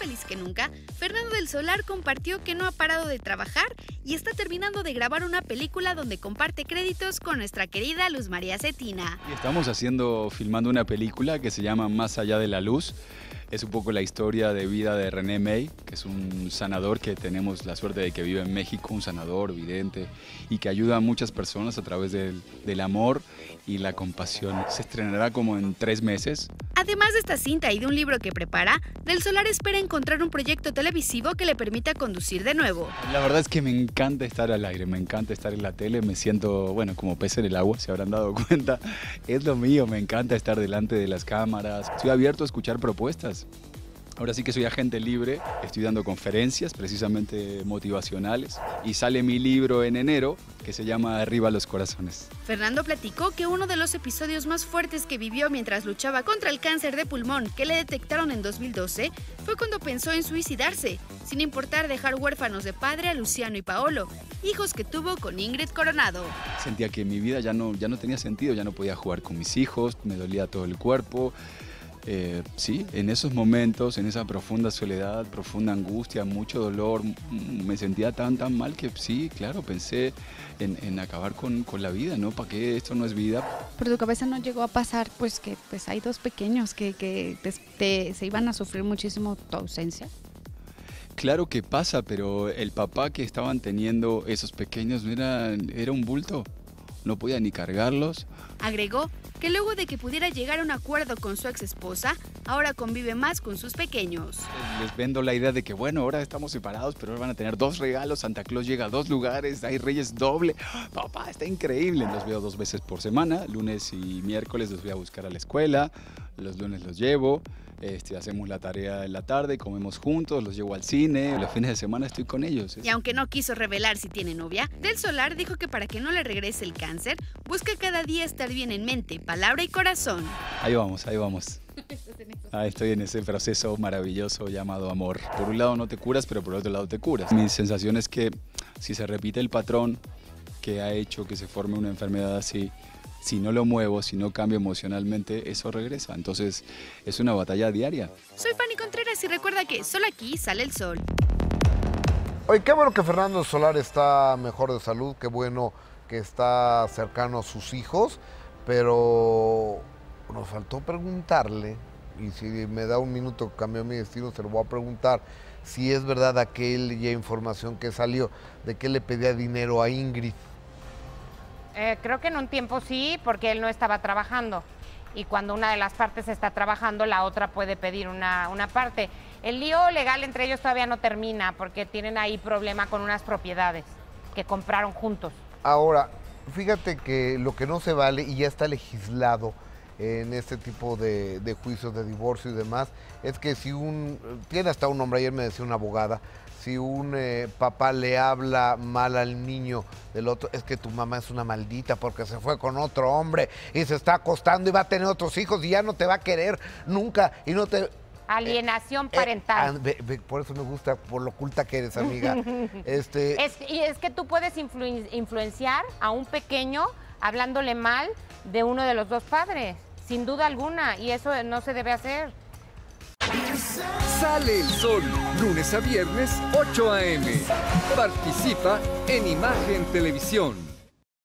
feliz que nunca, Fernando del Solar compartió que no ha parado de trabajar y está terminando de grabar una película donde comparte créditos con nuestra querida Luz María Cetina. Estamos filmando una película que se llama Más allá de la luz. Es un poco la historia de vida de René May, que es un sanador que tenemos la suerte de que vive en México, un sanador vidente y que ayuda a muchas personas a través del amor y la compasión. Se estrenará como en 3 meses. Además de esta cinta y de un libro que prepara, Del Solar espera encontrar un proyecto televisivo que le permita conducir de nuevo. La verdad es que me encanta estar al aire, me encanta estar en la tele, me siento, bueno, como pez en el agua, se habrán dado cuenta. Es lo mío, me encanta estar delante de las cámaras. Estoy abierto a escuchar propuestas. Ahora sí que soy agente libre, estoy dando conferencias precisamente motivacionales y sale mi libro en enero que se llama Arriba los corazones. Fernando platicó que uno de los episodios más fuertes que vivió mientras luchaba contra el cáncer de pulmón que le detectaron en 2012 fue cuando pensó en suicidarse, sin importar dejar huérfanos de padre a Luciano y Paolo, hijos que tuvo con Ingrid Coronado. Sentía que mi vida ya no tenía sentido, ya no podía jugar con mis hijos, me dolía todo el cuerpo. Sí, en esos momentos, en esa profunda soledad, profunda angustia, mucho dolor, me sentía tan mal que sí, claro, pensé en acabar con la vida, ¿no? ¿Para qué? Esto no es vida. Por tu cabeza no llegó a pasar pues que hay 2 pequeños que se iban a sufrir muchísimo tu ausencia. Claro que pasa, pero el papá que estaban teniendo esos pequeños era un bulto, no podía ni cargarlos. Agregó que luego de que pudiera llegar a un acuerdo con su ex esposa, ahora convive más con sus pequeños. Les vendo la idea de que bueno, ahora estamos separados, pero ahora van a tener 2 regalos, Santa Claus llega a 2 lugares, hay Reyes doble. Papá, está increíble. Los veo 2 veces por semana, lunes y miércoles los voy a buscar a la escuela, los lunes los llevo. Hacemos la tarea en la tarde, comemos juntos, los llevo al cine, los fines de semana estoy con ellos. Y aunque no quiso revelar si tiene novia, Del Solar dijo que para que no le regrese el cáncer, busca cada día estar bien en mente, palabra y corazón. Ahí vamos. Estoy en ese proceso maravilloso llamado amor. Por un lado no te curas, pero por otro lado te curas. Mi sensación es que si se repite el patrón que ha hecho que se forme una enfermedad así, si no lo muevo, si no cambio emocionalmente, eso regresa. Entonces, es una batalla diaria. Soy Fanny Contreras y recuerda que solo aquí sale el sol. Oye, qué bueno que Fernando Solar está mejor de salud, qué bueno que está cercano a sus hijos, pero nos faltó preguntarle, y si me da un minuto cambio mi destino, se lo voy a preguntar, si es verdad aquella información que salió de que le pedía dinero a Ingrid. Creo que en un tiempo sí, porque él no estaba trabajando. Y cuando una de las partes está trabajando, la otra puede pedir una parte. El lío legal entre ellos todavía no termina, porque tienen ahí problema con unas propiedades que compraron juntos. Ahora, Fíjate que lo que no se vale, y ya está legislado en este tipo de juicios de divorcio y demás, es que si tiene hasta un nombre, ayer me decía una abogada, si un papá le habla mal al niño del otro, es que tu mamá es una maldita porque se fue con otro hombre y se está acostando y va a tener otros hijos y ya no te va a querer nunca y no te... Alienación parental. Por eso me gusta, por lo culta que eres, amiga. Es que tú puedes influenciar a un pequeño hablándole mal de uno de los 2 padres, sin duda alguna, y eso no se debe hacer. Sale el sol, lunes a viernes, 8 a.m. Participa en Imagen Televisión.